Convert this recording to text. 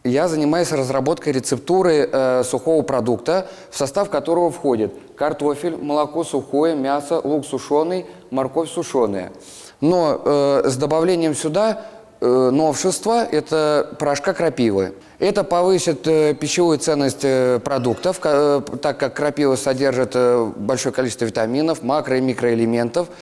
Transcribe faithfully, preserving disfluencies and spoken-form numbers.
я занимаюсь разработкой рецептуры э, сухого продукта, в состав которого входит картофель, молоко сухое, мясо, лук сушеный, морковь сушеная. Но э, с добавлением сюда э, новшества – это порошка крапивы. Это повысит э, пищевую ценность э, продуктов, э, так как крапива содержит э, большое количество витаминов, макро- и микроэлементов.